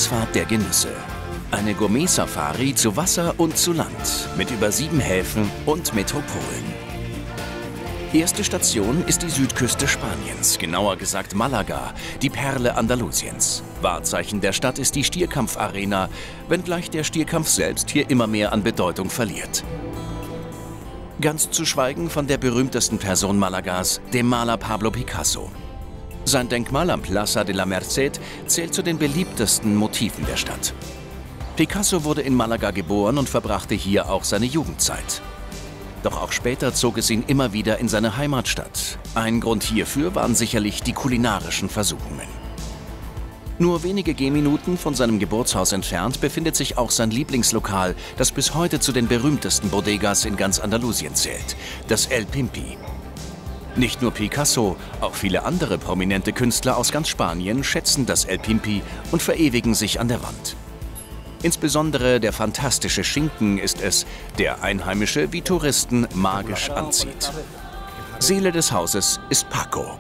Ausfahrt der Genüsse. Eine Gourmet-Safari zu Wasser und zu Land mit über 7 Häfen und Metropolen. Erste Station ist die Südküste Spaniens, genauer gesagt Malaga, die Perle Andalusiens. Wahrzeichen der Stadt ist die Stierkampfarena, wenngleich der Stierkampf selbst hier immer mehr an Bedeutung verliert. Ganz zu schweigen von der berühmtesten Person Malagas, dem Maler Pablo Picasso. Sein Denkmal am Plaza de la Merced zählt zu den beliebtesten Motiven der Stadt. Picasso wurde in Malaga geboren und verbrachte hier auch seine Jugendzeit. Doch auch später zog es ihn immer wieder in seine Heimatstadt. Ein Grund hierfür waren sicherlich die kulinarischen Versuchungen. Nur wenige Gehminuten von seinem Geburtshaus entfernt befindet sich auch sein Lieblingslokal, das bis heute zu den berühmtesten Bodegas in ganz Andalusien zählt, das El Pimpi. Nicht nur Picasso, auch viele andere prominente Künstler aus ganz Spanien schätzen das El Pimpi und verewigen sich an der Wand. Insbesondere der fantastische Schinken ist es, der Einheimische wie Touristen magisch anzieht. Seele des Hauses ist Paco.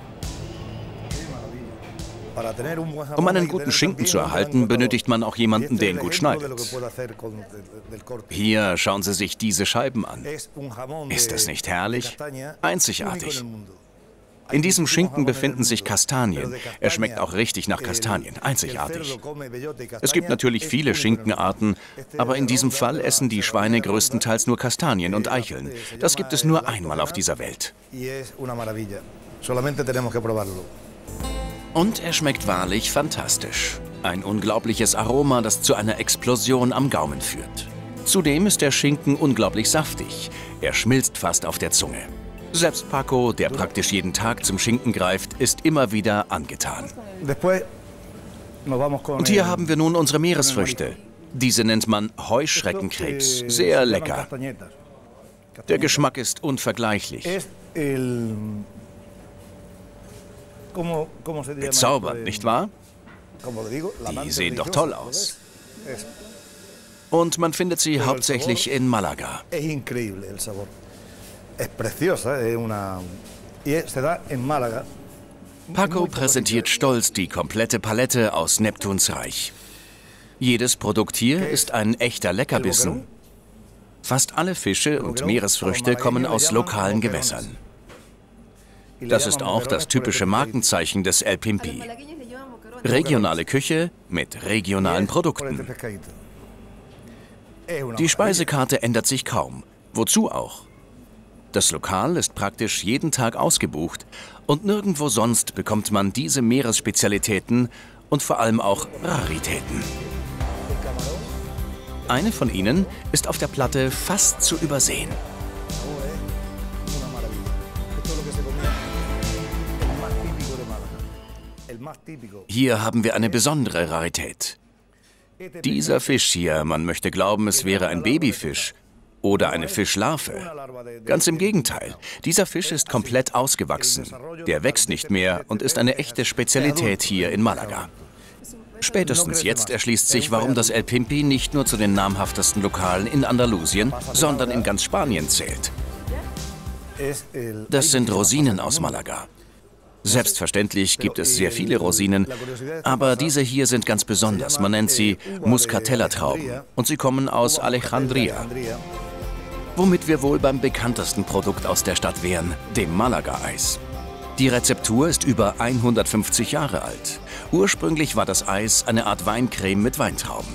Um einen guten Schinken zu erhalten, benötigt man auch jemanden, der ihn gut schneidet. Hier schauen Sie sich diese Scheiben an. Ist das nicht herrlich? Einzigartig. In diesem Schinken befinden sich Kastanien. Er schmeckt auch richtig nach Kastanien. Einzigartig. Es gibt natürlich viele Schinkenarten, aber in diesem Fall essen die Schweine größtenteils nur Kastanien und Eicheln. Das gibt es nur einmal auf dieser Welt. Und er schmeckt wahrlich fantastisch. Ein unglaubliches Aroma, das zu einer Explosion am Gaumen führt. Zudem ist der Schinken unglaublich saftig. Er schmilzt fast auf der Zunge. Selbst Paco, der praktisch jeden Tag zum Schinken greift, ist immer wieder angetan. Und hier haben wir nun unsere Meeresfrüchte. Diese nennt man Heuschreckenkrebs. Sehr lecker. Der Geschmack ist unvergleichlich. Bezaubernd, nicht wahr? Die sehen doch toll aus. Und man findet sie hauptsächlich in Malaga. Paco präsentiert stolz die komplette Palette aus Neptuns Reich. Jedes Produkt hier ist ein echter Leckerbissen. Fast alle Fische und Meeresfrüchte kommen aus lokalen Gewässern. Das ist auch das typische Markenzeichen des El Pimpi. Regionale Küche mit regionalen Produkten. Die Speisekarte ändert sich kaum. Wozu auch? Das Lokal ist praktisch jeden Tag ausgebucht und nirgendwo sonst bekommt man diese Meeresspezialitäten und vor allem auch Raritäten. Eine von ihnen ist auf der Platte fast zu übersehen. Hier haben wir eine besondere Rarität. Dieser Fisch hier, man möchte glauben, es wäre ein Babyfisch oder eine Fischlarve. Ganz im Gegenteil, dieser Fisch ist komplett ausgewachsen. Der wächst nicht mehr und ist eine echte Spezialität hier in Malaga. Spätestens jetzt erschließt sich, warum das El Pimpi nicht nur zu den namhaftesten Lokalen in Andalusien, sondern in ganz Spanien zählt. Das sind Rosinen aus Malaga. Selbstverständlich gibt es sehr viele Rosinen, aber diese hier sind ganz besonders. Man nennt sie Muscatella-Trauben und sie kommen aus Alejandría. Womit wir wohl beim bekanntesten Produkt aus der Stadt wären, dem Malaga-Eis. Die Rezeptur ist über 150 Jahre alt. Ursprünglich war das Eis eine Art Weincreme mit Weintrauben.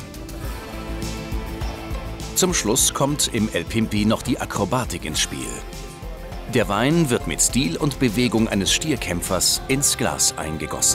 Zum Schluss kommt im El Pimpi noch die Akrobatik ins Spiel. Der Wein wird mit Stil und Bewegung eines Stierkämpfers ins Glas eingegossen.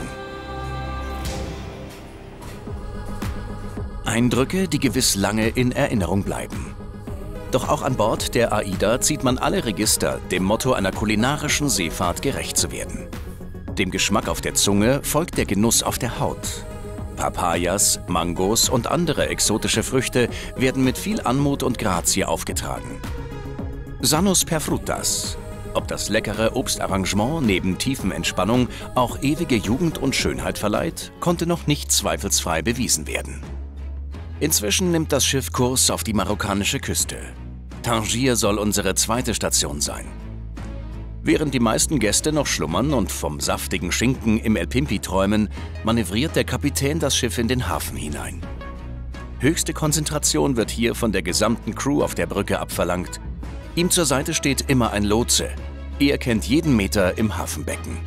Eindrücke, die gewiss lange in Erinnerung bleiben. Doch auch an Bord der AIDA zieht man alle Register, dem Motto einer kulinarischen Seefahrt gerecht zu werden. Dem Geschmack auf der Zunge folgt der Genuss auf der Haut. Papayas, Mangos und andere exotische Früchte werden mit viel Anmut und Grazie aufgetragen. Sanos per frutas. Ob das leckere Obstarrangement neben Tiefenentspannung auch ewige Jugend und Schönheit verleiht, konnte noch nicht zweifelsfrei bewiesen werden. Inzwischen nimmt das Schiff Kurs auf die marokkanische Küste. Tangier soll unsere zweite Station sein. Während die meisten Gäste noch schlummern und vom saftigen Schinken im El Pimpi träumen, manövriert der Kapitän das Schiff in den Hafen hinein. Höchste Konzentration wird hier von der gesamten Crew auf der Brücke abverlangt. Ihm zur Seite steht immer ein Lotse. Er kennt jeden Meter im Hafenbecken.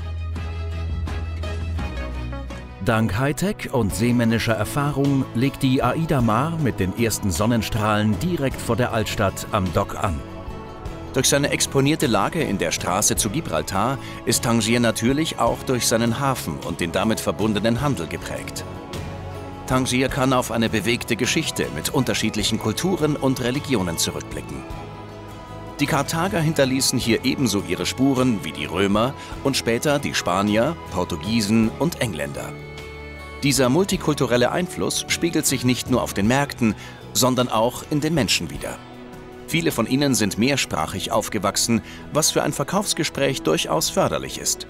Dank Hightech und seemännischer Erfahrung legt die Aida Mar mit den ersten Sonnenstrahlen direkt vor der Altstadt am Dock an. Durch seine exponierte Lage in der Straße zu Gibraltar ist Tangier natürlich auch durch seinen Hafen und den damit verbundenen Handel geprägt. Tangier kann auf eine bewegte Geschichte mit unterschiedlichen Kulturen und Religionen zurückblicken. Die Karthager hinterließen hier ebenso ihre Spuren wie die Römer und später die Spanier, Portugiesen und Engländer. Dieser multikulturelle Einfluss spiegelt sich nicht nur auf den Märkten, sondern auch in den Menschen wider. Viele von ihnen sind mehrsprachig aufgewachsen, was für ein Verkaufsgespräch durchaus förderlich ist.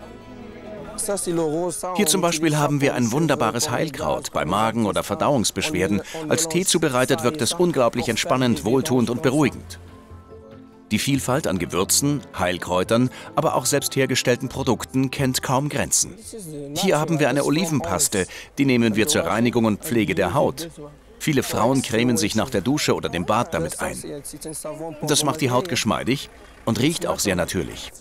Hier zum Beispiel haben wir ein wunderbares Heilkraut bei Magen- oder Verdauungsbeschwerden. Als Tee zubereitet wirkt es unglaublich entspannend, wohltuend und beruhigend. Die Vielfalt an Gewürzen, Heilkräutern, aber auch selbst hergestellten Produkten kennt kaum Grenzen. Hier haben wir eine Olivenpaste, die nehmen wir zur Reinigung und Pflege der Haut. Viele Frauen cremen sich nach der Dusche oder dem Bad damit ein. Das macht die Haut geschmeidig und riecht auch sehr natürlich.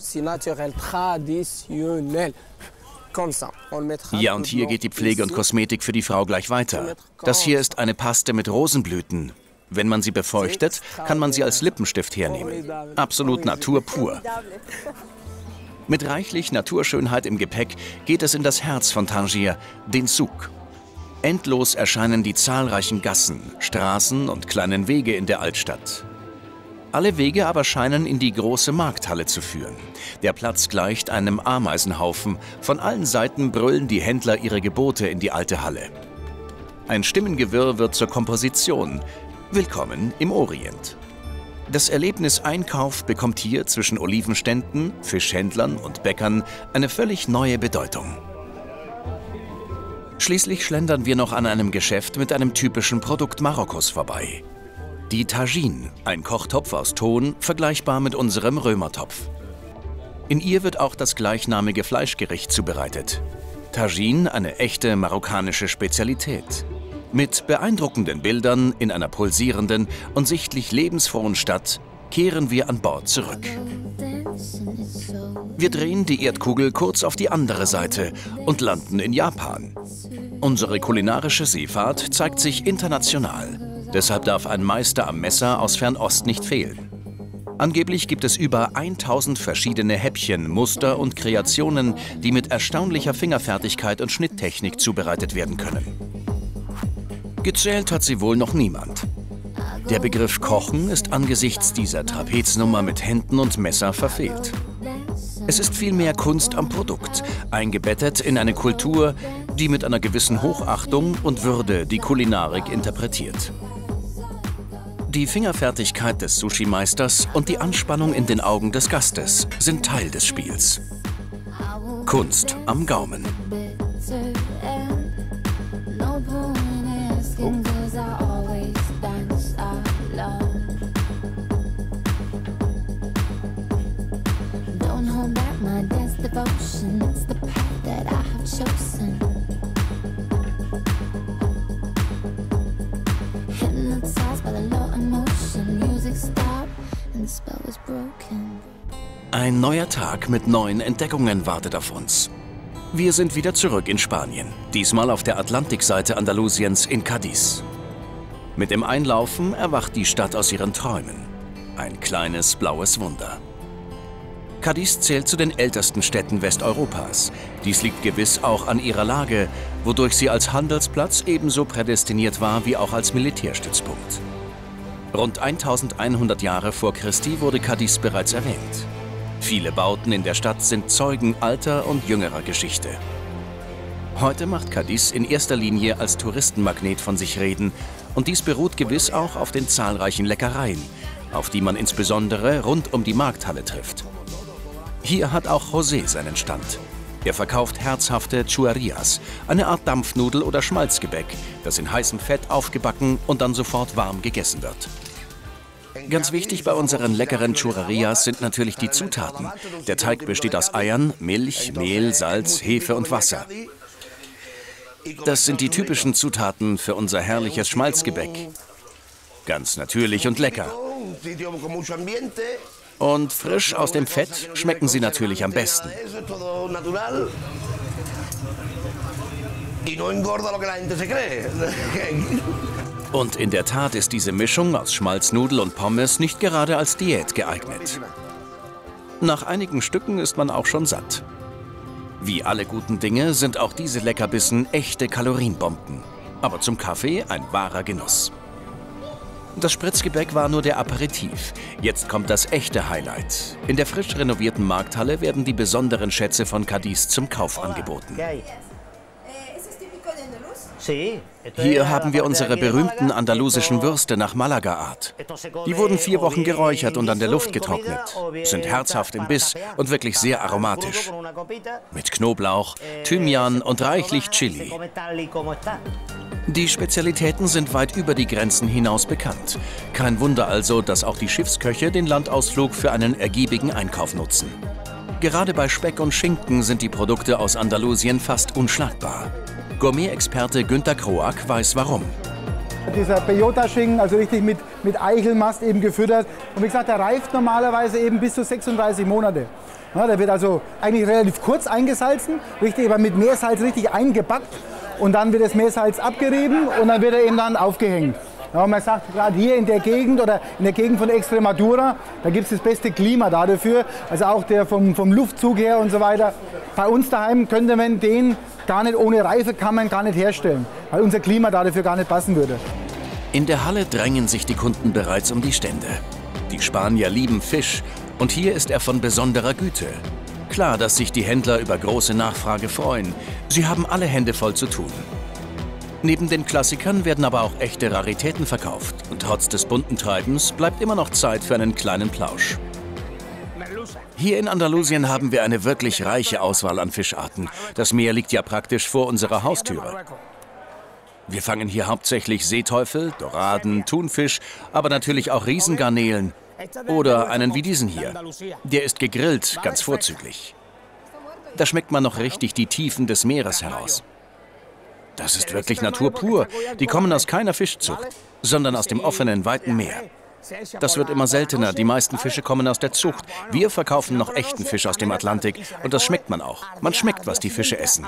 Ja, und hier geht die Pflege und Kosmetik für die Frau gleich weiter. Das hier ist eine Paste mit Rosenblüten. Wenn man sie befeuchtet, kann man sie als Lippenstift hernehmen. Absolut Natur pur. Mit reichlich Naturschönheit im Gepäck geht es in das Herz von Tangier, den Souk. Endlos erscheinen die zahlreichen Gassen, Straßen und kleinen Wege in der Altstadt. Alle Wege aber scheinen in die große Markthalle zu führen. Der Platz gleicht einem Ameisenhaufen. Von allen Seiten brüllen die Händler ihre Gebote in die alte Halle. Ein Stimmengewirr wird zur Komposition. Willkommen im Orient. Das Erlebnis Einkauf bekommt hier zwischen Olivenständen, Fischhändlern und Bäckern eine völlig neue Bedeutung. Schließlich schlendern wir noch an einem Geschäft mit einem typischen Produkt Marokkos vorbei. Die Tagine, ein Kochtopf aus Ton, vergleichbar mit unserem Römertopf. In ihr wird auch das gleichnamige Fleischgericht zubereitet. Tagine, eine echte marokkanische Spezialität. Mit beeindruckenden Bildern in einer pulsierenden und sichtlich lebensfrohen Stadt kehren wir an Bord zurück. Wir drehen die Erdkugel kurz auf die andere Seite und landen in Japan. Unsere kulinarische Seefahrt zeigt sich international. Deshalb darf ein Meister am Messer aus Fernost nicht fehlen. Angeblich gibt es über 1000 verschiedene Häppchen, Muster und Kreationen, die mit erstaunlicher Fingerfertigkeit und Schnitttechnik zubereitet werden können. Gezählt hat sie wohl noch niemand. Der Begriff Kochen ist angesichts dieser Trapeznummer mit Händen und Messer verfehlt. Es ist vielmehr Kunst am Produkt, eingebettet in eine Kultur, die mit einer gewissen Hochachtung und Würde die Kulinarik interpretiert. Die Fingerfertigkeit des Sushi-Meisters und die Anspannung in den Augen des Gastes sind Teil des Spiels. Kunst am Gaumen. Ein neuer Tag mit neuen Entdeckungen wartet auf uns. Wir sind wieder zurück in Spanien, diesmal auf der Atlantikseite Andalusiens in Cádiz. Mit dem Einlaufen erwacht die Stadt aus ihren Träumen. Ein kleines blaues Wunder. Cádiz zählt zu den ältesten Städten Westeuropas. Dies liegt gewiss auch an ihrer Lage, wodurch sie als Handelsplatz ebenso prädestiniert war wie auch als Militärstützpunkt. Rund 1100 Jahre vor Christi wurde Cádiz bereits erwähnt. Viele Bauten in der Stadt sind Zeugen alter und jüngerer Geschichte. Heute macht Cádiz in erster Linie als Touristenmagnet von sich reden und dies beruht gewiss auch auf den zahlreichen Leckereien, auf die man insbesondere rund um die Markthalle trifft. Hier hat auch José seinen Stand. Er verkauft herzhafte Churrias, eine Art Dampfnudel oder Schmalzgebäck, das in heißem Fett aufgebacken und dann sofort warm gegessen wird. Ganz wichtig bei unseren leckeren Churrascarías sind natürlich die Zutaten. Der Teig besteht aus Eiern, Milch, Mehl, Salz, Hefe und Wasser. Das sind die typischen Zutaten für unser herrliches Schmalzgebäck. Ganz natürlich und lecker. Und frisch aus dem Fett schmecken sie natürlich am besten. Und in der Tat ist diese Mischung aus Schmalznudel und Pommes nicht gerade als Diät geeignet. Nach einigen Stücken ist man auch schon satt. Wie alle guten Dinge sind auch diese Leckerbissen echte Kalorienbomben. Aber zum Kaffee ein wahrer Genuss. Das Spritzgebäck war nur der Aperitif. Jetzt kommt das echte Highlight. In der frisch renovierten Markthalle werden die besonderen Schätze von Cádiz zum Kauf angeboten. Hier haben wir unsere berühmten andalusischen Würste nach Malaga-Art. Die wurden 4 Wochen geräuchert und an der Luft getrocknet, sind herzhaft im Biss und wirklich sehr aromatisch. Mit Knoblauch, Thymian und reichlich Chili. Die Spezialitäten sind weit über die Grenzen hinaus bekannt. Kein Wunder also, dass auch die Schiffsköche den Landausflug für einen ergiebigen Einkauf nutzen. Gerade bei Speck und Schinken sind die Produkte aus Andalusien fast unschlagbar. Gourmet-Experte Günter Kroak weiß warum. Dieser Bellota-Schinken, also richtig mit Eichelmast eben gefüttert. Und wie gesagt, der reift normalerweise eben bis zu 36 Monate. Ja, der wird also eigentlich relativ kurz eingesalzen, richtig, aber mit Meersalz richtig eingebackt. Und dann wird das Meersalz abgerieben und dann wird er eben dann aufgehängt. Ja, und man sagt, gerade hier in der Gegend oder in der Gegend von Extremadura, da gibt es das beste Klima dafür. Also auch der vom Luftzug her und so weiter. Bei uns daheim könnte man den gar nicht ohne Reifekammern gar nicht herstellen, weil unser Klima dafür gar nicht passen würde. In der Halle drängen sich die Kunden bereits um die Stände. Die Spanier lieben Fisch und hier ist er von besonderer Güte. Klar, dass sich die Händler über große Nachfrage freuen. Sie haben alle Hände voll zu tun. Neben den Klassikern werden aber auch echte Raritäten verkauft. Und trotz des bunten Treibens bleibt immer noch Zeit für einen kleinen Plausch. Hier in Andalusien haben wir eine wirklich reiche Auswahl an Fischarten. Das Meer liegt ja praktisch vor unserer Haustüre. Wir fangen hier hauptsächlich Seeteufel, Doraden, Thunfisch, aber natürlich auch Riesengarnelen. Oder einen wie diesen hier. Der ist gegrillt, ganz vorzüglich. Da schmeckt man noch richtig die Tiefen des Meeres heraus. Das ist wirklich Natur pur. Die kommen aus keiner Fischzucht, sondern aus dem offenen, weiten Meer. Das wird immer seltener. Die meisten Fische kommen aus der Zucht. Wir verkaufen noch echten Fisch aus dem Atlantik. Und das schmeckt man auch. Man schmeckt, was die Fische essen.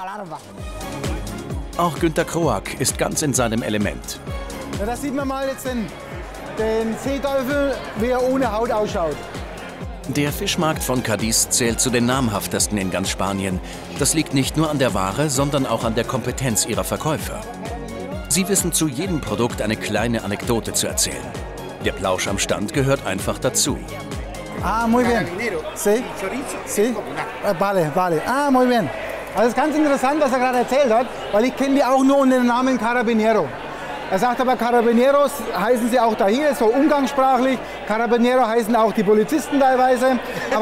Auch Günter Kroak ist ganz in seinem Element. Ja, das sieht man mal jetzt den Seeteufel, wie er ohne Haut ausschaut. Der Fischmarkt von Cádiz zählt zu den namhaftesten in ganz Spanien. Das liegt nicht nur an der Ware, sondern auch an der Kompetenz ihrer Verkäufer. Sie wissen zu jedem Produkt eine kleine Anekdote zu erzählen. Der Plausch am Stand gehört einfach dazu. Ah, muy bien. Sí. Sí. Vale, vale. Ah, muy bien. Also es ist ganz interessant, was er gerade erzählt hat, weil ich kenne die auch nur unter dem Namen Carabinero. Er sagt aber, Carabineros heißen sie auch da hier, so umgangssprachlich. Carabinero heißen auch die Polizisten teilweise.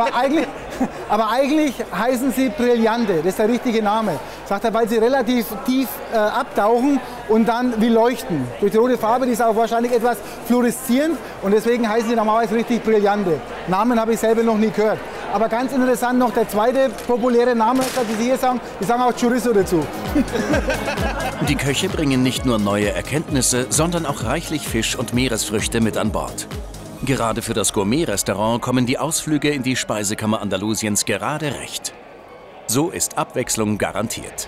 Aber eigentlich heißen sie Brillante, das ist der richtige Name. Sagt er, weil sie relativ tief abtauchen und dann wie leuchten. Durch die rote Farbe, die ist auch wahrscheinlich etwas fluoreszierend und deswegen heißen sie normalerweise richtig Brillante. Namen habe ich selber noch nie gehört. Aber ganz interessant noch der zweite populäre Name, die sie hier sagen, die sagen auch Chorizo dazu. Die Köche bringen nicht nur neue Erkenntnisse, sondern auch reichlich Fisch und Meeresfrüchte mit an Bord. Gerade für das Gourmet-Restaurant kommen die Ausflüge in die Speisekammer Andalusiens gerade recht. So ist Abwechslung garantiert.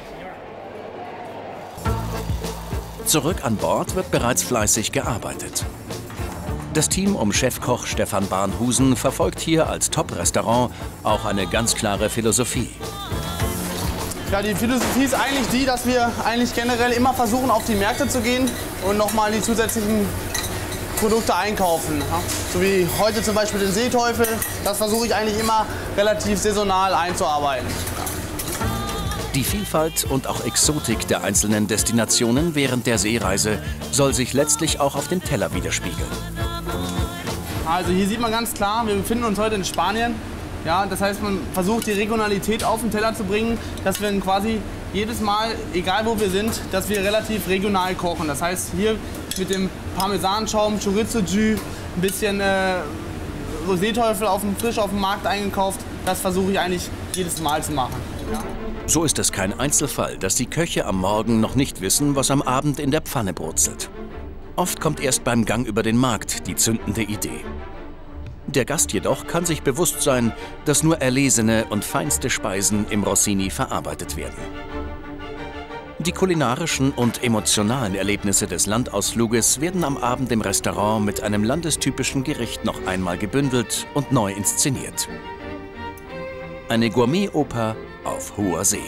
Zurück an Bord wird bereits fleißig gearbeitet. Das Team um Chefkoch Stefan Barnhusen verfolgt hier als Top-Restaurant auch eine ganz klare Philosophie. Ja, die Philosophie ist eigentlich die, dass wir eigentlich generell immer versuchen, auf die Märkte zu gehen und nochmal die zusätzlichen Produkte einkaufen. Ja? So wie heute zum Beispiel den Seeteufel, das versuche ich eigentlich immer relativ saisonal einzuarbeiten. Die Vielfalt und auch Exotik der einzelnen Destinationen während der Seereise soll sich letztlich auch auf dem Teller widerspiegeln. Also hier sieht man ganz klar, wir befinden uns heute in Spanien. Ja, das heißt, man versucht die Regionalität auf den Teller zu bringen, dass wir quasi jedes Mal, egal wo wir sind, dass wir relativ regional kochen. Das heißt, hier mit dem Parmesanschaum, Chorizo-Jus, ein bisschen Roséteufel frisch auf dem Markt eingekauft. Das versuche ich eigentlich jedes Mal zu machen. Ja. So ist es kein Einzelfall, dass die Köche am Morgen noch nicht wissen, was am Abend in der Pfanne brutzelt. Oft kommt erst beim Gang über den Markt die zündende Idee. Der Gast jedoch kann sich bewusst sein, dass nur erlesene und feinste Speisen im Rossini verarbeitet werden. Die kulinarischen und emotionalen Erlebnisse des Landausfluges werden am Abend im Restaurant mit einem landestypischen Gericht noch einmal gebündelt und neu inszeniert. Eine Gourmet-Oper auf hoher See.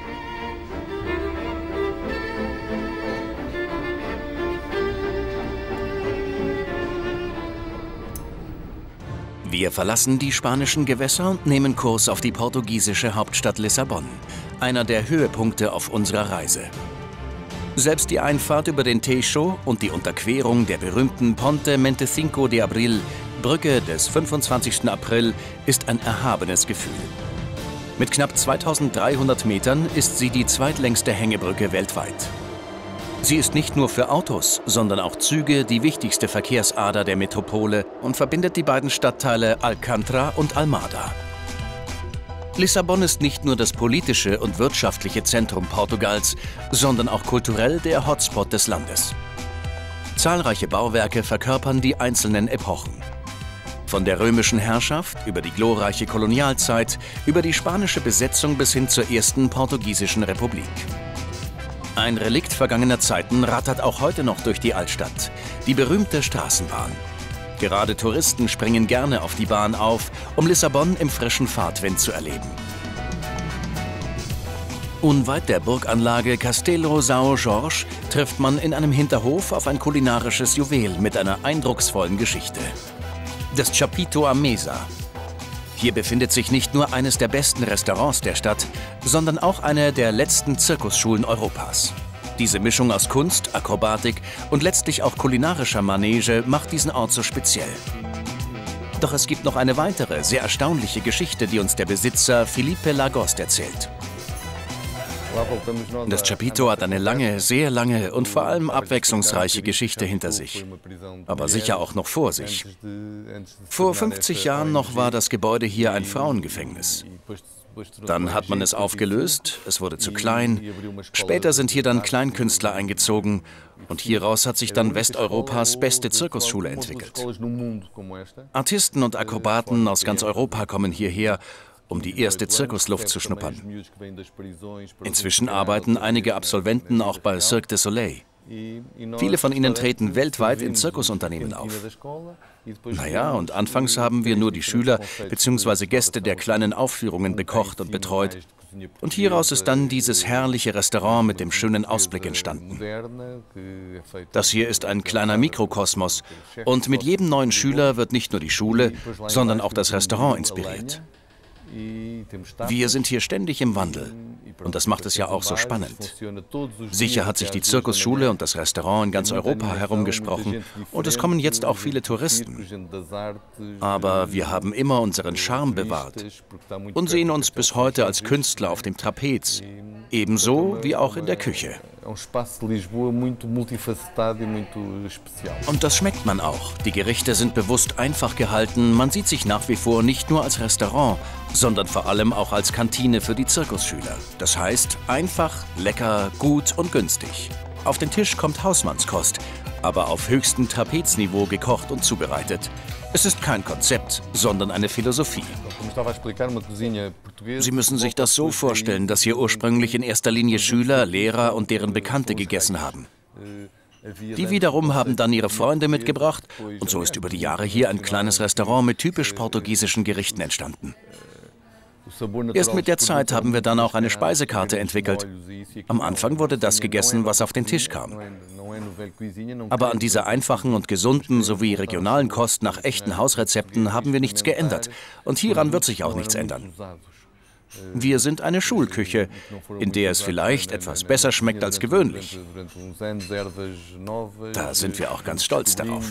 Wir verlassen die spanischen Gewässer und nehmen Kurs auf die portugiesische Hauptstadt Lissabon, einer der Höhepunkte auf unserer Reise. Selbst die Einfahrt über den Tejo und die Unterquerung der berühmten Ponte 25 de Abril, Brücke des 25. April, ist ein erhabenes Gefühl. Mit knapp 2300 Metern ist sie die zweitlängste Hängebrücke weltweit. Sie ist nicht nur für Autos, sondern auch Züge die wichtigste Verkehrsader der Metropole und verbindet die beiden Stadtteile Alcântara und Almada. Lissabon ist nicht nur das politische und wirtschaftliche Zentrum Portugals, sondern auch kulturell der Hotspot des Landes. Zahlreiche Bauwerke verkörpern die einzelnen Epochen. Von der römischen Herrschaft über die glorreiche Kolonialzeit, über die spanische Besetzung bis hin zur ersten portugiesischen Republik. Ein Relikt vergangener Zeiten rattert auch heute noch durch die Altstadt, die berühmte Straßenbahn. Gerade Touristen springen gerne auf die Bahn auf, um Lissabon im frischen Fahrtwind zu erleben. Unweit der Burganlage Castelo São Jorge trifft man in einem Hinterhof auf ein kulinarisches Juwel mit einer eindrucksvollen Geschichte. Das Chapito am Mesa. Hier befindet sich nicht nur eines der besten Restaurants der Stadt, sondern auch eine der letzten Zirkusschulen Europas. Diese Mischung aus Kunst, Akrobatik und letztlich auch kulinarischer Manege macht diesen Ort so speziell. Doch es gibt noch eine weitere, sehr erstaunliche Geschichte, die uns der Besitzer Felipe Lagoste erzählt. Das Chapito hat eine lange, sehr lange und vor allem abwechslungsreiche Geschichte hinter sich, aber sicher auch noch vor sich. Vor 50 Jahren noch war das Gebäude hier ein Frauengefängnis. Dann hat man es aufgelöst, es wurde zu klein. Später sind hier dann Kleinkünstler eingezogen und hieraus hat sich dann Westeuropas beste Zirkusschule entwickelt. Artisten und Akrobaten aus ganz Europa kommen hierher, um die erste Zirkusluft zu schnuppern. Inzwischen arbeiten einige Absolventen auch bei Cirque du Soleil. Viele von ihnen treten weltweit in Zirkusunternehmen auf. Naja, und anfangs haben wir nur die Schüler bzw. Gäste der kleinen Aufführungen bekocht und betreut. Und hieraus ist dann dieses herrliche Restaurant mit dem schönen Ausblick entstanden. Das hier ist ein kleiner Mikrokosmos und mit jedem neuen Schüler wird nicht nur die Schule, sondern auch das Restaurant inspiriert. Wir sind hier ständig im Wandel und das macht es ja auch so spannend. Sicher hat sich die Zirkusschule und das Restaurant in ganz Europa herumgesprochen und es kommen jetzt auch viele Touristen. Aber wir haben immer unseren Charme bewahrt und sehen uns bis heute als Künstler auf dem Trapez, ebenso wie auch in der Küche. Und das schmeckt man auch. Die Gerichte sind bewusst einfach gehalten. Man sieht sich nach wie vor nicht nur als Restaurant, sondern vor allem auch als Kantine für die Zirkusschüler. Das heißt, einfach, lecker, gut und günstig. Auf den Tisch kommt Hausmannskost, aber auf höchstem Trapezniveau gekocht und zubereitet. Es ist kein Konzept, sondern eine Philosophie. Sie müssen sich das so vorstellen, dass hier ursprünglich in erster Linie Schüler, Lehrer und deren Bekannte gegessen haben. Die wiederum haben dann ihre Freunde mitgebracht und so ist über die Jahre hier ein kleines Restaurant mit typisch portugiesischen Gerichten entstanden. Erst mit der Zeit haben wir dann auch eine Speisekarte entwickelt. Am Anfang wurde das gegessen, was auf den Tisch kam. Aber an dieser einfachen und gesunden sowie regionalen Kost nach echten Hausrezepten haben wir nichts geändert. Und hieran wird sich auch nichts ändern. Wir sind eine Schulküche, in der es vielleicht etwas besser schmeckt als gewöhnlich. Da sind wir auch ganz stolz darauf.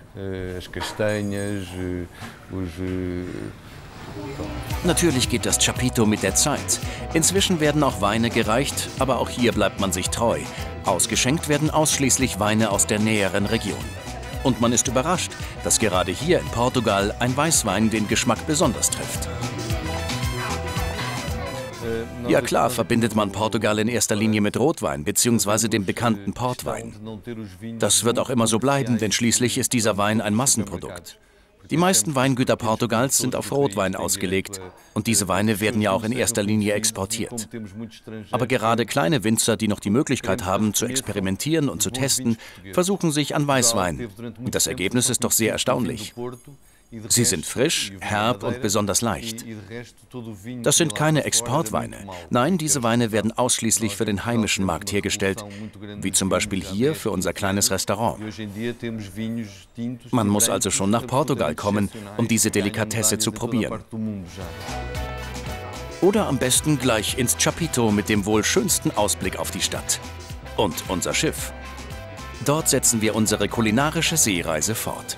Natürlich geht das Chapito mit der Zeit. Inzwischen werden auch Weine gereicht, aber auch hier bleibt man sich treu. Ausgeschenkt werden ausschließlich Weine aus der näheren Region. Und man ist überrascht, dass gerade hier in Portugal ein Weißwein den Geschmack besonders trifft. Ja klar, verbindet man Portugal in erster Linie mit Rotwein bzw. dem bekannten Portwein. Das wird auch immer so bleiben, denn schließlich ist dieser Wein ein Massenprodukt. Die meisten Weingüter Portugals sind auf Rotwein ausgelegt und diese Weine werden ja auch in erster Linie exportiert. Aber gerade kleine Winzer, die noch die Möglichkeit haben, zu experimentieren und zu testen, versuchen sich an Weißwein. Und das Ergebnis ist doch sehr erstaunlich. Sie sind frisch, herb und besonders leicht. Das sind keine Exportweine. Nein, diese Weine werden ausschließlich für den heimischen Markt hergestellt, wie zum Beispiel hier für unser kleines Restaurant. Man muss also schon nach Portugal kommen, um diese Delikatesse zu probieren. Oder am besten gleich ins Chapito mit dem wohl schönsten Ausblick auf die Stadt. Und unser Schiff. Dort setzen wir unsere kulinarische Seereise fort.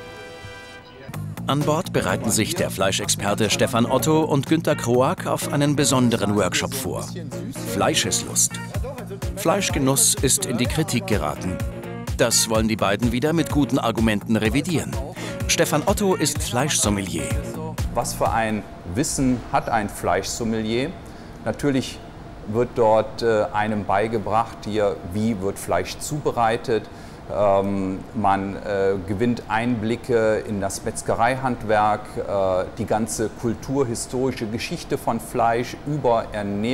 An Bord bereiten sich der Fleischexperte Stefan Otto und Günter Kroak auf einen besonderen Workshop vor. Fleischeslust. Fleischgenuss ist in die Kritik geraten. Das wollen die beiden wieder mit guten Argumenten revidieren. Stefan Otto ist Fleischsommelier. Was für ein Wissen hat ein Fleischsommelier? Natürlich wird dort einem beigebracht, hier, wie wird Fleisch zubereitet. Man gewinnt Einblicke in das Metzgereihandwerk, die ganze kulturhistorische Geschichte von Fleisch über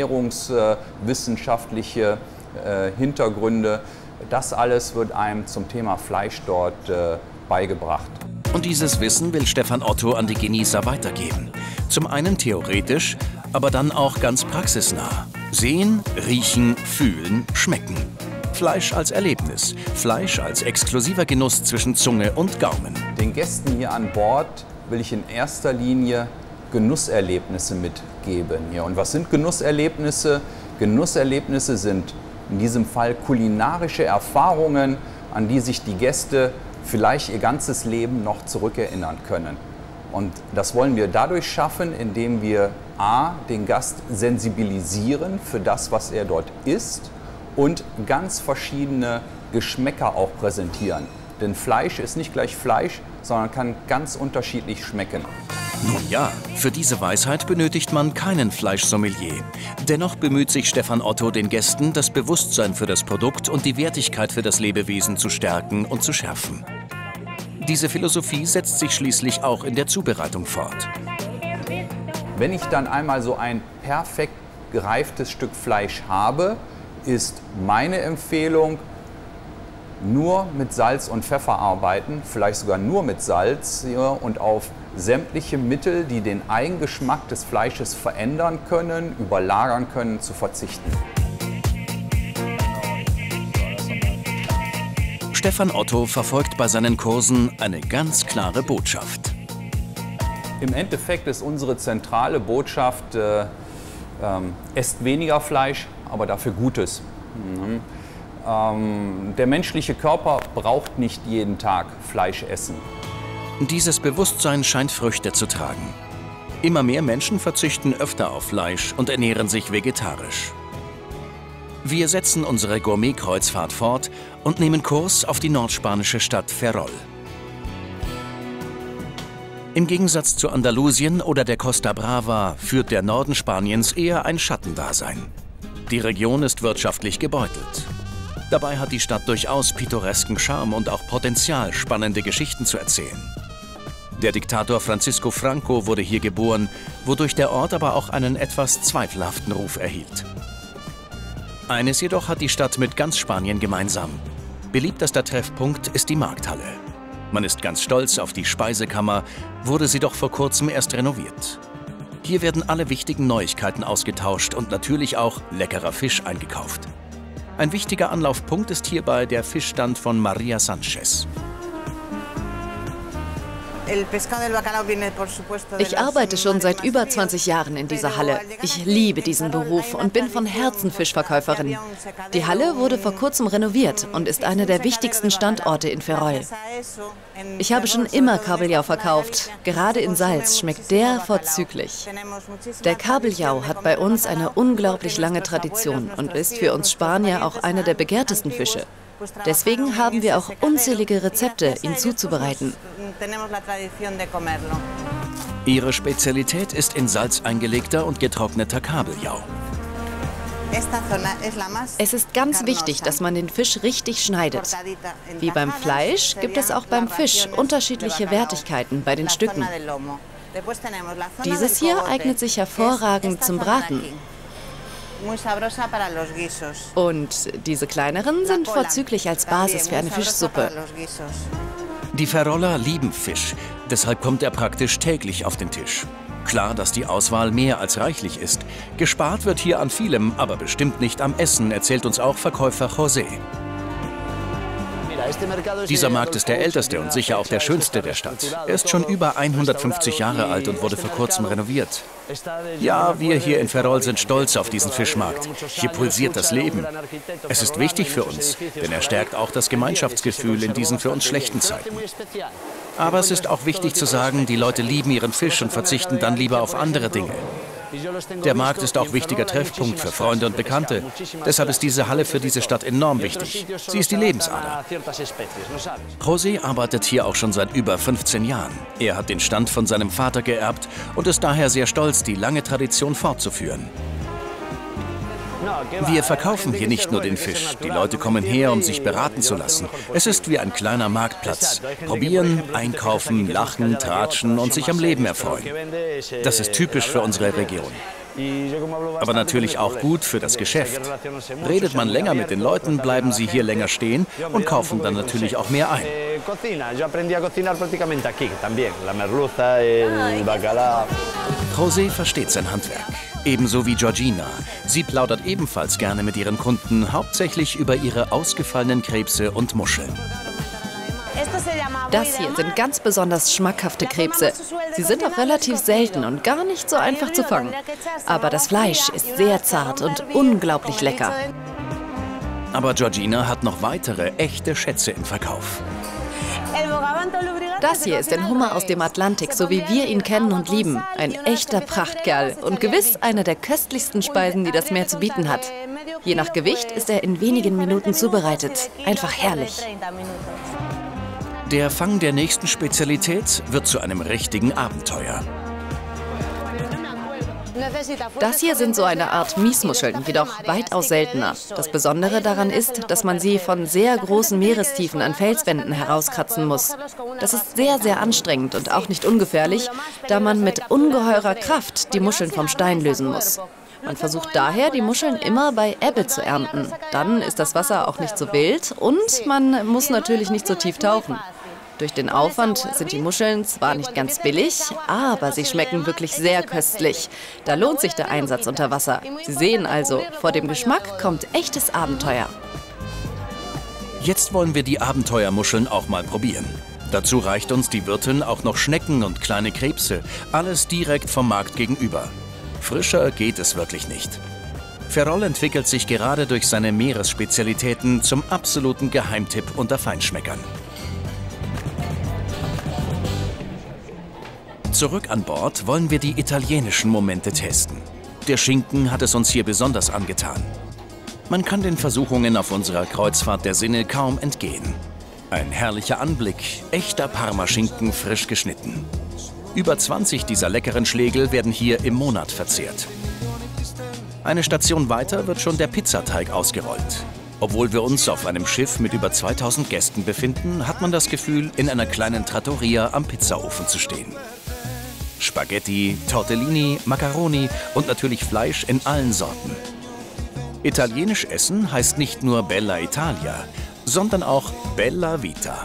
ernährungswissenschaftliche Hintergründe. Das alles wird einem zum Thema Fleisch dort beigebracht. Und dieses Wissen will Stefan Otto an die Genießer weitergeben. Zum einen theoretisch, aber dann auch ganz praxisnah. Sehen, riechen, fühlen, schmecken. Fleisch als Erlebnis, Fleisch als exklusiver Genuss zwischen Zunge und Gaumen. Den Gästen hier an Bord will ich in erster Linie Genusserlebnisse mitgeben. Hier. Und was sind Genusserlebnisse? Genusserlebnisse sind in diesem Fall kulinarische Erfahrungen, an die sich die Gäste vielleicht ihr ganzes Leben noch zurückerinnern können. Und das wollen wir dadurch schaffen, indem wir a. den Gast sensibilisieren für das, was er dort isst, und ganz verschiedene Geschmäcker auch präsentieren. Denn Fleisch ist nicht gleich Fleisch, sondern kann ganz unterschiedlich schmecken. Nun ja, für diese Weisheit benötigt man keinen Fleischsommelier. Dennoch bemüht sich Stefan Otto, den Gästen das Bewusstsein für das Produkt und die Wertigkeit für das Lebewesen zu stärken und zu schärfen. Diese Philosophie setzt sich schließlich auch in der Zubereitung fort. Wenn ich dann einmal so ein perfekt gereiftes Stück Fleisch habe, ist meine Empfehlung, nur mit Salz und Pfeffer arbeiten, vielleicht sogar nur mit Salz, und auf sämtliche Mittel, die den Eigengeschmack des Fleisches verändern können, überlagern können, zu verzichten. Stefan Otto verfolgt bei seinen Kursen eine ganz klare Botschaft. Im Endeffekt ist unsere zentrale Botschaft, esst weniger Fleisch, aber dafür Gutes. Der menschliche Körper braucht nicht jeden Tag Fleisch essen. Dieses Bewusstsein scheint Früchte zu tragen. Immer mehr Menschen verzichten öfter auf Fleisch und ernähren sich vegetarisch. Wir setzen unsere Gourmet-Kreuzfahrt fort und nehmen Kurs auf die nordspanische Stadt Ferrol. Im Gegensatz zu Andalusien oder der Costa Brava führt der Norden Spaniens eher ein Schattendasein. Die Region ist wirtschaftlich gebeutelt. Dabei hat die Stadt durchaus pittoresken Charme und auch Potenzial, spannende Geschichten zu erzählen. Der Diktator Francisco Franco wurde hier geboren, wodurch der Ort aber auch einen etwas zweifelhaften Ruf erhielt. Eines jedoch hat die Stadt mit ganz Spanien gemeinsam. Beliebtester Treffpunkt ist die Markthalle. Man ist ganz stolz auf die Speisekammer, wurde sie doch vor kurzem erst renoviert. Hier werden alle wichtigen Neuigkeiten ausgetauscht und natürlich auch leckerer Fisch eingekauft. Ein wichtiger Anlaufpunkt ist hierbei der Fischstand von Maria Sanchez. Ich arbeite schon seit über 20 Jahren in dieser Halle. Ich liebe diesen Beruf und bin von Herzen Fischverkäuferin. Die Halle wurde vor kurzem renoviert und ist einer der wichtigsten Standorte in Ferrol. Ich habe schon immer Kabeljau verkauft. Gerade in Salz schmeckt der vorzüglich. Der Kabeljau hat bei uns eine unglaublich lange Tradition und ist für uns Spanier auch einer der begehrtesten Fische. Deswegen haben wir auch unzählige Rezepte, ihn zuzubereiten. Ihre Spezialität ist in Salz eingelegter und getrockneter Kabeljau. Es ist ganz wichtig, dass man den Fisch richtig schneidet. Wie beim Fleisch gibt es auch beim Fisch unterschiedliche Wertigkeiten bei den Stücken. Dieses hier eignet sich hervorragend zum Braten. Und diese kleineren sind vorzüglich als Basis für eine Fischsuppe. Die Ferroler lieben Fisch, deshalb kommt er praktisch täglich auf den Tisch. Klar, dass die Auswahl mehr als reichlich ist. Gespart wird hier an vielem, aber bestimmt nicht am Essen, erzählt uns auch Verkäufer José. Dieser Markt ist der älteste und sicher auch der schönste der Stadt. Er ist schon über 150 Jahre alt und wurde vor kurzem renoviert. Ja, wir hier in Ferrol sind stolz auf diesen Fischmarkt. Hier pulsiert das Leben. Es ist wichtig für uns, denn er stärkt auch das Gemeinschaftsgefühl in diesen für uns schlechten Zeiten. Aber es ist auch wichtig zu sagen, die Leute lieben ihren Fisch und verzichten dann lieber auf andere Dinge. Der Markt ist auch wichtiger Treffpunkt für Freunde und Bekannte. Deshalb ist diese Halle für diese Stadt enorm wichtig. Sie ist die Lebensader. José arbeitet hier auch schon seit über 15 Jahren. Er hat den Stand von seinem Vater geerbt und ist daher sehr stolz, die lange Tradition fortzuführen. Wir verkaufen hier nicht nur den Fisch. Die Leute kommen her, um sich beraten zu lassen. Es ist wie ein kleiner Marktplatz. Probieren, einkaufen, lachen, tratschen und sich am Leben erfreuen. Das ist typisch für unsere Region. Aber natürlich auch gut für das Geschäft. Redet man länger mit den Leuten, bleiben sie hier länger stehen und kaufen dann natürlich auch mehr ein. José versteht sein Handwerk. Ebenso wie Georgina. Sie plaudert ebenfalls gerne mit ihren Kunden, hauptsächlich über ihre ausgefallenen Krebse und Muscheln. Das hier sind ganz besonders schmackhafte Krebse. Sie sind auch relativ selten und gar nicht so einfach zu fangen. Aber das Fleisch ist sehr zart und unglaublich lecker. Aber Georgina hat noch weitere echte Schätze im Verkauf. Das hier ist ein Hummer aus dem Atlantik, so wie wir ihn kennen und lieben. Ein echter Prachtkerl und gewiss eine der köstlichsten Speisen, die das Meer zu bieten hat. Je nach Gewicht ist er in wenigen Minuten zubereitet. Einfach herrlich. Der Fang der nächsten Spezialität wird zu einem richtigen Abenteuer. Das hier sind so eine Art Miesmuscheln, jedoch weitaus seltener. Das Besondere daran ist, dass man sie von sehr großen Meerestiefen an Felswänden herauskratzen muss. Das ist sehr, sehr anstrengend und auch nicht ungefährlich, da man mit ungeheurer Kraft die Muscheln vom Stein lösen muss. Man versucht daher, die Muscheln immer bei Ebbe zu ernten. Dann ist das Wasser auch nicht so wild und man muss natürlich nicht so tief tauchen. Durch den Aufwand sind die Muscheln zwar nicht ganz billig, aber sie schmecken wirklich sehr köstlich. Da lohnt sich der Einsatz unter Wasser. Sie sehen also, vor dem Geschmack kommt echtes Abenteuer. Jetzt wollen wir die Abenteuermuscheln auch mal probieren. Dazu reicht uns die Wirtin auch noch Schnecken und kleine Krebse. Alles direkt vom Markt gegenüber. Frischer geht es wirklich nicht. Ferrol entwickelt sich gerade durch seine Meeresspezialitäten zum absoluten Geheimtipp unter Feinschmeckern. Zurück an Bord wollen wir die italienischen Momente testen. Der Schinken hat es uns hier besonders angetan. Man kann den Versuchungen auf unserer Kreuzfahrt der Sinne kaum entgehen. Ein herrlicher Anblick, echter Parmaschinken frisch geschnitten. Über 20 dieser leckeren Schlegel werden hier im Monat verzehrt. Eine Station weiter wird schon der Pizzateig ausgerollt. Obwohl wir uns auf einem Schiff mit über 2000 Gästen befinden, hat man das Gefühl, in einer kleinen Trattoria am Pizzaofen zu stehen. Spaghetti, Tortellini, Macaroni und natürlich Fleisch in allen Sorten. Italienisch essen heißt nicht nur Bella Italia, sondern auch Bella Vita.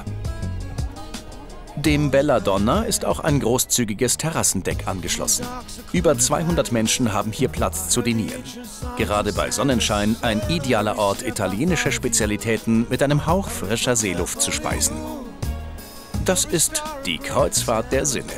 Dem Bella Donna ist auch ein großzügiges Terrassendeck angeschlossen. Über 200 Menschen haben hier Platz zu dinieren. Gerade bei Sonnenschein ein idealer Ort, italienische Spezialitäten mit einem Hauch frischer Seeluft zu speisen. Das ist die Kreuzfahrt der Sinne.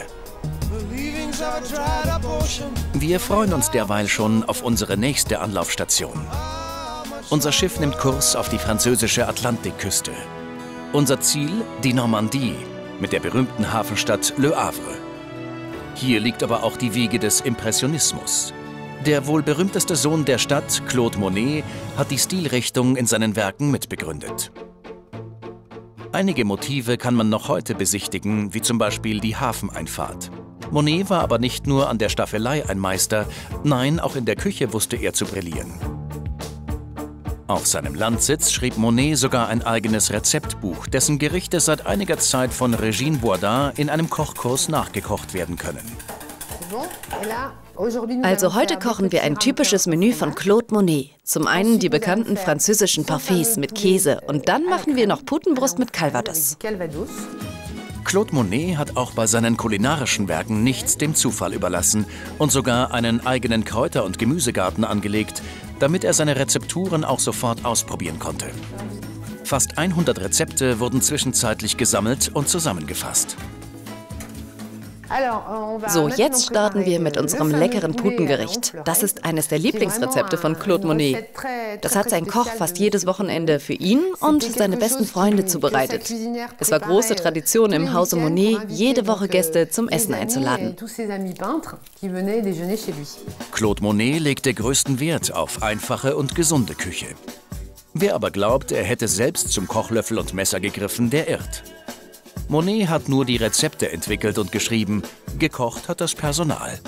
Wir freuen uns derweil schon auf unsere nächste Anlaufstation. Unser Schiff nimmt Kurs auf die französische Atlantikküste. Unser Ziel, die Normandie, mit der berühmten Hafenstadt Le Havre. Hier liegt aber auch die Wiege des Impressionismus. Der wohl berühmteste Sohn der Stadt, Claude Monet, hat die Stilrichtung in seinen Werken mitbegründet. Einige Motive kann man noch heute besichtigen, wie zum Beispiel die Hafeneinfahrt. Monet war aber nicht nur an der Staffelei ein Meister, nein, auch in der Küche wusste er zu brillieren. Auf seinem Landsitz schrieb Monet sogar ein eigenes Rezeptbuch, dessen Gerichte seit einiger Zeit von Régine Bourdin in einem Kochkurs nachgekocht werden können. Also heute kochen wir ein typisches Menü von Claude Monet. Zum einen die bekannten französischen Parfaits mit Käse und dann machen wir noch Putenbrust mit Calvados. Claude Monet hat auch bei seinen kulinarischen Werken nichts dem Zufall überlassen und sogar einen eigenen Kräuter- und Gemüsegarten angelegt, damit er seine Rezepturen auch sofort ausprobieren konnte. Fast 100 Rezepte wurden zwischenzeitlich gesammelt und zusammengefasst. So, jetzt starten wir mit unserem leckeren Putengericht. Das ist eines der Lieblingsrezepte von Claude Monet. Das hat sein Koch fast jedes Wochenende für ihn und seine besten Freunde zubereitet. Es war große Tradition im Hause Monet, jede Woche Gäste zum Essen einzuladen. Claude Monet legte größten Wert auf einfache und gesunde Küche. Wer aber glaubt, er hätte selbst zum Kochlöffel und Messer gegriffen, der irrt. Monet hat nur die Rezepte entwickelt und geschrieben, gekocht hat das Personal.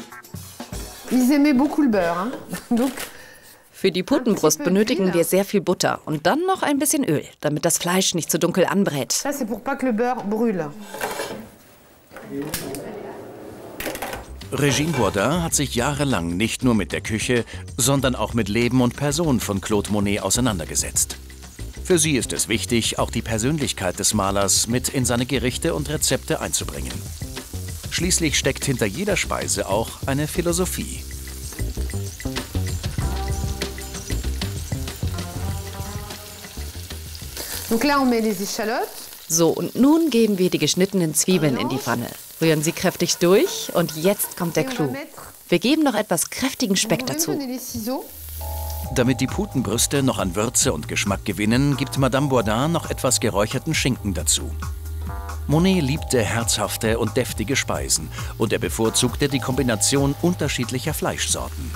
Für die Putenbrust benötigen wir sehr viel Butter und dann noch ein bisschen Öl, damit das Fleisch nicht zu dunkel anbrät. Régine Bourdin hat sich jahrelang nicht nur mit der Küche, sondern auch mit Leben und Person von Claude Monet auseinandergesetzt. Für sie ist es wichtig, auch die Persönlichkeit des Malers mit in seine Gerichte und Rezepte einzubringen. Schließlich steckt hinter jeder Speise auch eine Philosophie. So, und nun geben wir die geschnittenen Zwiebeln in die Pfanne. Rühren sie kräftig durch und jetzt kommt der Clou. Wir geben noch etwas kräftigen Speck dazu. Damit die Putenbrüste noch an Würze und Geschmack gewinnen, gibt Madame Bourdin noch etwas geräucherten Schinken dazu. Monet liebte herzhafte und deftige Speisen und er bevorzugte die Kombination unterschiedlicher Fleischsorten.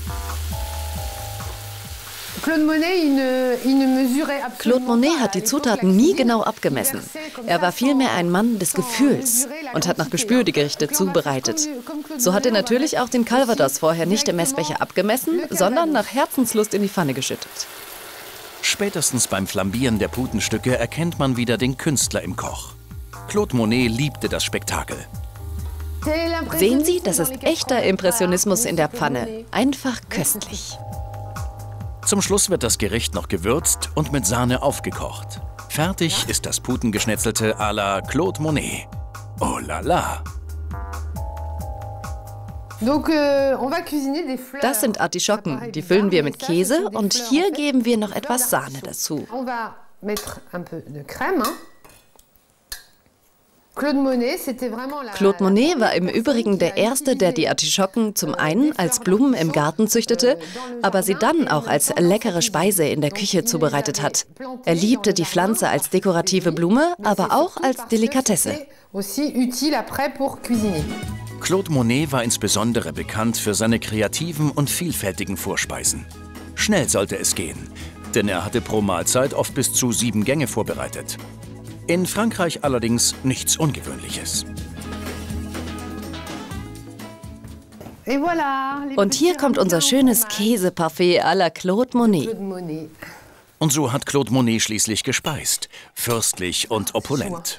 Claude Monet hat die Zutaten nie genau abgemessen. Er war vielmehr ein Mann des Gefühls und hat nach Gespür die Gerichte zubereitet. So hat er natürlich auch den Calvados vorher nicht im Messbecher abgemessen, sondern nach Herzenslust in die Pfanne geschüttet. Spätestens beim Flambieren der Putenstücke erkennt man wieder den Künstler im Koch. Claude Monet liebte das Spektakel. Sehen Sie, das ist echter Impressionismus in der Pfanne. Einfach köstlich. Zum Schluss wird das Gericht noch gewürzt und mit Sahne aufgekocht. Fertig ist das Putengeschnetzelte à la Claude Monet. Oh la la! Das sind Artischocken, die füllen wir mit Käse und hier geben wir noch etwas Sahne dazu. Claude Monet war im Übrigen der Erste, der die Artischocken zum einen als Blumen im Garten züchtete, aber sie dann auch als leckere Speise in der Küche zubereitet hat. Er liebte die Pflanze als dekorative Blume, aber auch als Delikatesse. Claude Monet war insbesondere bekannt für seine kreativen und vielfältigen Vorspeisen. Schnell sollte es gehen, denn er hatte pro Mahlzeit oft bis zu 7 Gänge vorbereitet. In Frankreich allerdings nichts Ungewöhnliches. Und hier kommt unser schönes Käseparfait à la Claude Monet. Und so hat Claude Monet schließlich gespeist, fürstlich und opulent.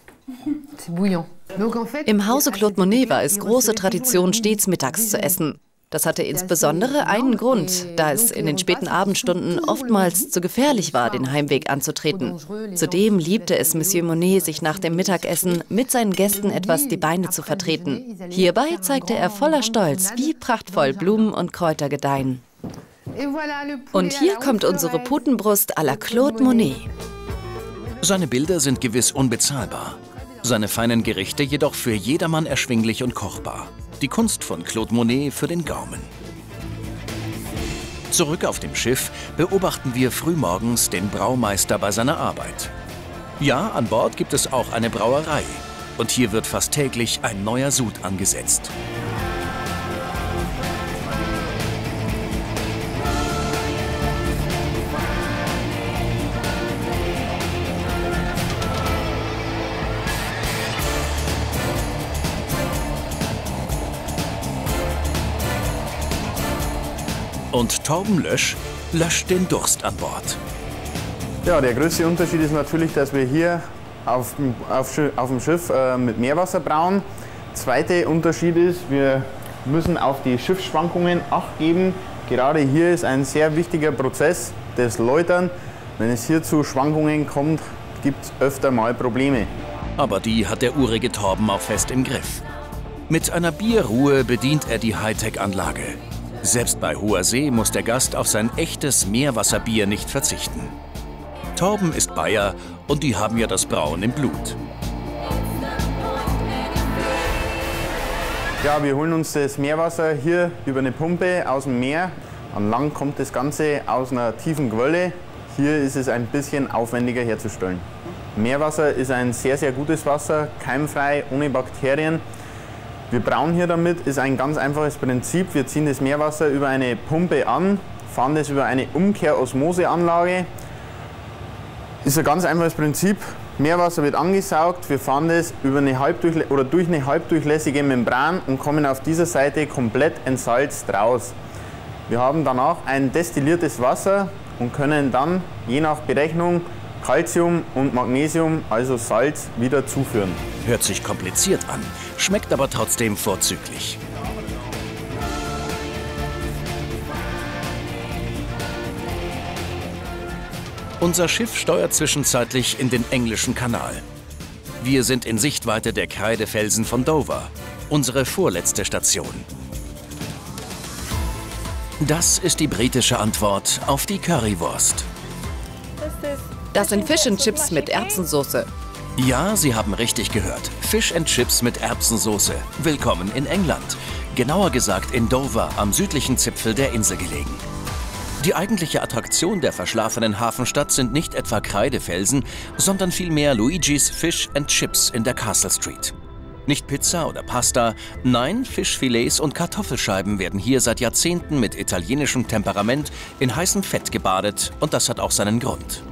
Im Hause Claude Monet war es große Tradition, stets mittags zu essen. Das hatte insbesondere einen Grund, da es in den späten Abendstunden oftmals zu gefährlich war, den Heimweg anzutreten. Zudem liebte es Monsieur Monet, sich nach dem Mittagessen mit seinen Gästen etwas die Beine zu vertreten. Hierbei zeigte er voller Stolz, wie prachtvoll Blumen und Kräuter gedeihen. Und hier kommt unsere Putenbrust à la Claude Monet. Seine Bilder sind gewiss unbezahlbar. Seine feinen Gerichte jedoch für jedermann erschwinglich und kochbar. Die Kunst von Claude Monet für den Gaumen. Zurück auf dem Schiff beobachten wir frühmorgens den Braumeister bei seiner Arbeit. Ja, an Bord gibt es auch eine Brauerei. Und hier wird fast täglich ein neuer Sud angesetzt. Und Torben Lösch löscht den Durst an Bord. Ja, der größte Unterschied ist natürlich, dass wir hier auf dem Schiff mit Meerwasser brauen. Zweiter Unterschied ist, wir müssen auf die Schiffsschwankungen Acht geben. Gerade hier ist ein sehr wichtiger Prozess, das Läutern. Wenn es hier zu Schwankungen kommt, gibt es öfter mal Probleme. Aber die hat der urige Torben auch fest im Griff. Mit einer Bierruhe bedient er die Hightech-Anlage. Selbst bei hoher See muss der Gast auf sein echtes Meerwasserbier nicht verzichten. Torben ist Bayer und die haben ja das Brauen im Blut. Ja, wir holen uns das Meerwasser hier über eine Pumpe aus dem Meer. An Land kommt das Ganze aus einer tiefen Quelle. Hier ist es ein bisschen aufwendiger herzustellen. Meerwasser ist ein sehr, sehr gutes Wasser, keimfrei, ohne Bakterien. Wir brauen hier damit, ist ein ganz einfaches Prinzip. Wir ziehen das Meerwasser über eine Pumpe an, fahren das über eine Umkehrosmoseanlage. Ist ein ganz einfaches Prinzip. Meerwasser wird angesaugt, wir fahren das über durch eine halbdurchlässige Membran und kommen auf dieser Seite komplett entsalzt raus. Wir haben danach ein destilliertes Wasser und können dann je nach Berechnung Calcium und Magnesium, also Salz, wieder zuführen. Hört sich kompliziert an, schmeckt aber trotzdem vorzüglich. Unser Schiff steuert zwischenzeitlich in den englischen Kanal. Wir sind in Sichtweite der Kreidefelsen von Dover, unsere vorletzte Station. Das ist die britische Antwort auf die Currywurst. Das sind Fish and Chips mit Erbsensoße. Ja, Sie haben richtig gehört. Fish and Chips mit Erbsensoße. Willkommen in England. Genauer gesagt in Dover, am südlichen Zipfel der Insel gelegen. Die eigentliche Attraktion der verschlafenen Hafenstadt sind nicht etwa Kreidefelsen, sondern vielmehr Luigis Fish and Chips in der Castle Street. Nicht Pizza oder Pasta, nein, Fischfilets und Kartoffelscheiben werden hier seit Jahrzehnten mit italienischem Temperament in heißem Fett gebadet und das hat auch seinen Grund.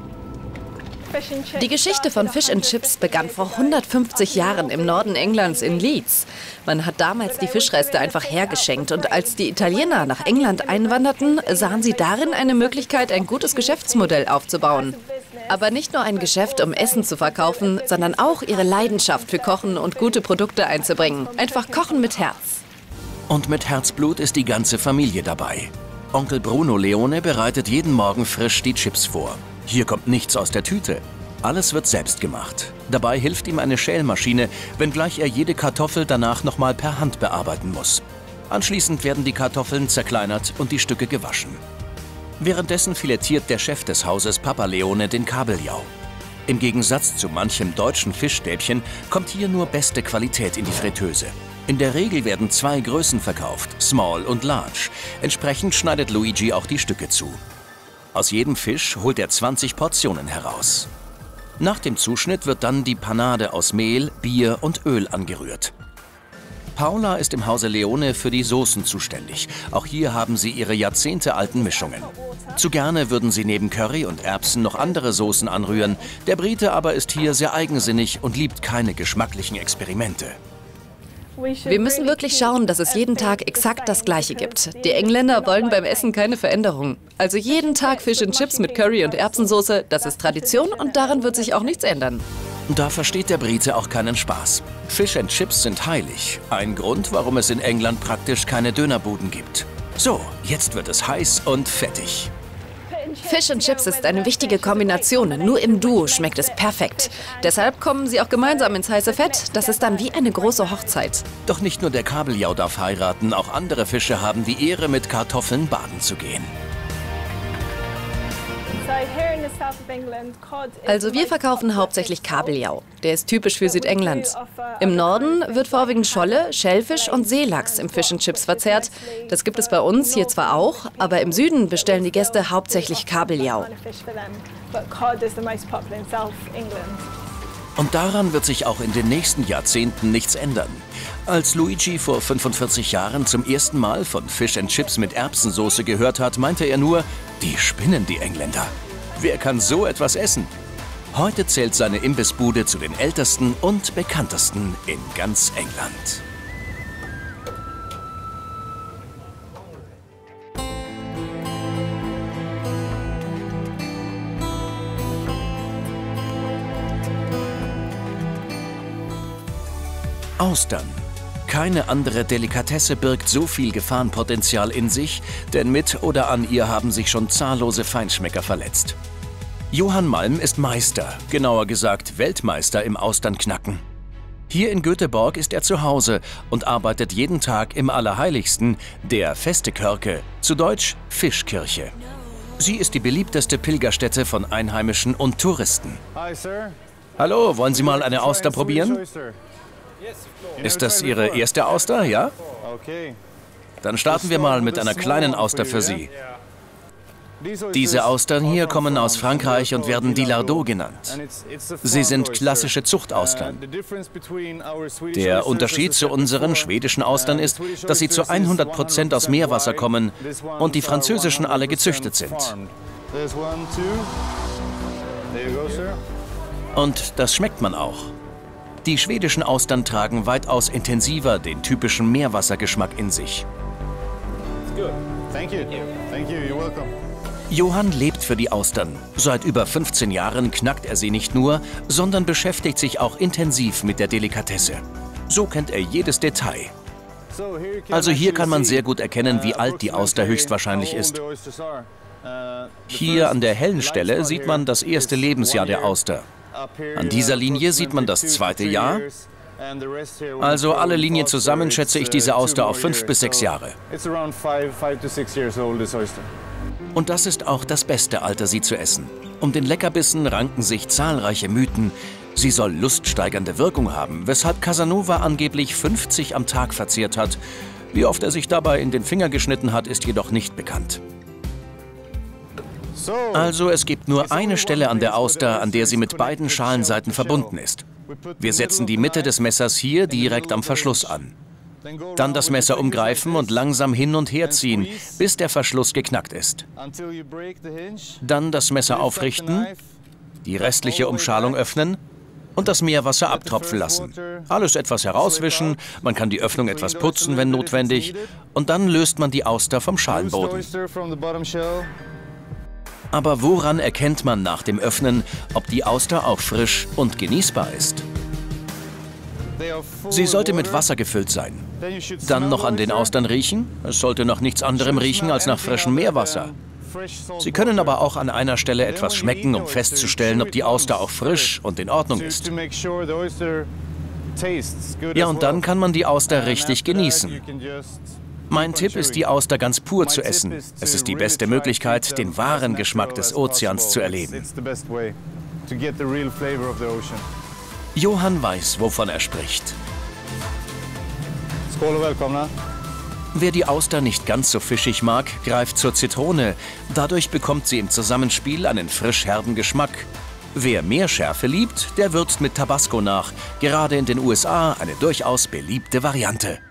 Die Geschichte von Fish and Chips begann vor 150 Jahren im Norden Englands in Leeds. Man hat damals die Fischreste einfach hergeschenkt und als die Italiener nach England einwanderten, sahen sie darin eine Möglichkeit, ein gutes Geschäftsmodell aufzubauen. Aber nicht nur ein Geschäft, um Essen zu verkaufen, sondern auch ihre Leidenschaft für Kochen und gute Produkte einzubringen. Einfach kochen mit Herz. Und mit Herzblut ist die ganze Familie dabei. Onkel Bruno Leone bereitet jeden Morgen frisch die Chips vor. Hier kommt nichts aus der Tüte. Alles wird selbst gemacht. Dabei hilft ihm eine Schälmaschine, wenngleich er jede Kartoffel danach nochmal per Hand bearbeiten muss. Anschließend werden die Kartoffeln zerkleinert und die Stücke gewaschen. Währenddessen filetiert der Chef des Hauses Papa Leone den Kabeljau. Im Gegensatz zu manchem deutschen Fischstäbchen kommt hier nur beste Qualität in die Fritteuse. In der Regel werden 2 Größen verkauft, Small und Large. Entsprechend schneidet Luigi auch die Stücke zu. Aus jedem Fisch holt er 20 Portionen heraus. Nach dem Zuschnitt wird dann die Panade aus Mehl, Bier und Öl angerührt. Paula ist im Hause Leone für die Soßen zuständig. Auch hier haben sie ihre jahrzehntealten Mischungen. Zu gerne würden sie neben Curry und Erbsen noch andere Soßen anrühren. Der Brite aber ist hier sehr eigensinnig und liebt keine geschmacklichen Experimente. Wir müssen wirklich schauen, dass es jeden Tag exakt das Gleiche gibt. Die Engländer wollen beim Essen keine Veränderung. Also jeden Tag Fish and Chips mit Curry und Erbsensoße, das ist Tradition und daran wird sich auch nichts ändern. Da versteht der Brite auch keinen Spaß. Fish and Chips sind heilig. Ein Grund, warum es in England praktisch keine Dönerbuden gibt. So, jetzt wird es heiß und fettig. Fish and Chips ist eine wichtige Kombination. Nur im Duo schmeckt es perfekt. Deshalb kommen sie auch gemeinsam ins heiße Fett. Das ist dann wie eine große Hochzeit. Doch nicht nur der Kabeljau darf heiraten, auch andere Fische haben die Ehre, mit Kartoffeln baden zu gehen. Also wir verkaufen hauptsächlich Kabeljau. Der ist typisch für Südengland. Im Norden wird vorwiegend Scholle, Schellfisch und Seelachs im Fish and Chips verzehrt. Das gibt es bei uns hier zwar auch, aber im Süden bestellen die Gäste hauptsächlich Kabeljau. Und daran wird sich auch in den nächsten Jahrzehnten nichts ändern. Als Luigi vor 45 Jahren zum ersten Mal von Fish and Chips mit Erbsensoße gehört hat, meinte er nur, die spinnen die Engländer. Wer kann so etwas essen? Heute zählt seine Imbissbude zu den ältesten und bekanntesten in ganz England. Austern. Keine andere Delikatesse birgt so viel Gefahrenpotenzial in sich, denn mit oder an ihr haben sich schon zahllose Feinschmecker verletzt. Johann Malm ist Meister, genauer gesagt Weltmeister im Austernknacken. Hier in Göteborg ist er zu Hause und arbeitet jeden Tag im Allerheiligsten, der Festekirche, zu Deutsch Fischkirche. Sie ist die beliebteste Pilgerstätte von Einheimischen und Touristen. Hallo, wollen Sie mal eine Auster probieren? Ist das Ihre erste Auster, ja? Dann starten wir mal mit einer kleinen Auster für Sie. Diese Austern hier kommen aus Frankreich und werden die Lardot genannt. Sie sind klassische Zuchtaustern. Der Unterschied zu unseren schwedischen Austern ist, dass sie zu 100% aus Meerwasser kommen und die französischen alle gezüchtet sind. Und das schmeckt man auch. Die schwedischen Austern tragen weitaus intensiver den typischen Meerwassergeschmack in sich. Johann lebt für die Austern. Seit über 15 Jahren knackt er sie nicht nur, sondern beschäftigt sich auch intensiv mit der Delikatesse. So kennt er jedes Detail. Also hier kann man sehr gut erkennen, wie alt die Auster höchstwahrscheinlich ist. Hier an der hellen Stelle sieht man das erste Lebensjahr der Auster. An dieser Linie sieht man das zweite Jahr. Also alle Linien zusammen schätze ich diese Auster auf 5 bis 6 Jahre. Und das ist auch das beste Alter, sie zu essen. Um den Leckerbissen ranken sich zahlreiche Mythen. Sie soll luststeigernde Wirkung haben, weshalb Casanova angeblich 50 am Tag verzehrt hat. Wie oft er sich dabei in den Finger geschnitten hat, ist jedoch nicht bekannt. Also es gibt nur eine Stelle an der Auster, an der sie mit beiden Schalenseiten verbunden ist. Wir setzen die Mitte des Messers hier direkt am Verschluss an. Dann das Messer umgreifen und langsam hin und her ziehen, bis der Verschluss geknackt ist. Dann das Messer aufrichten, die restliche Umschalung öffnen und das Meerwasser abtropfen lassen. Alles etwas herauswischen, man kann die Öffnung etwas putzen, wenn notwendig, und dann löst man die Auster vom Schalenboden. Aber woran erkennt man nach dem Öffnen, ob die Auster auch frisch und genießbar ist? Sie sollte mit Wasser gefüllt sein. Dann noch an den Austern riechen. Es sollte nach nichts anderem riechen als nach frischem Meerwasser. Sie können aber auch an einer Stelle etwas schmecken, um festzustellen, ob die Auster auch frisch und in Ordnung ist. Ja, und dann kann man die Auster richtig genießen. Mein Tipp ist, die Auster ganz pur zu essen. Es ist die beste Möglichkeit, den wahren Geschmack des Ozeans zu erleben. Johann weiß, wovon er spricht. Wer die Auster nicht ganz so fischig mag, greift zur Zitrone. Dadurch bekommt sie im Zusammenspiel einen frisch-herben Geschmack. Wer mehr Schärfe liebt, der würzt mit Tabasco nach. Gerade in den USA eine durchaus beliebte Variante.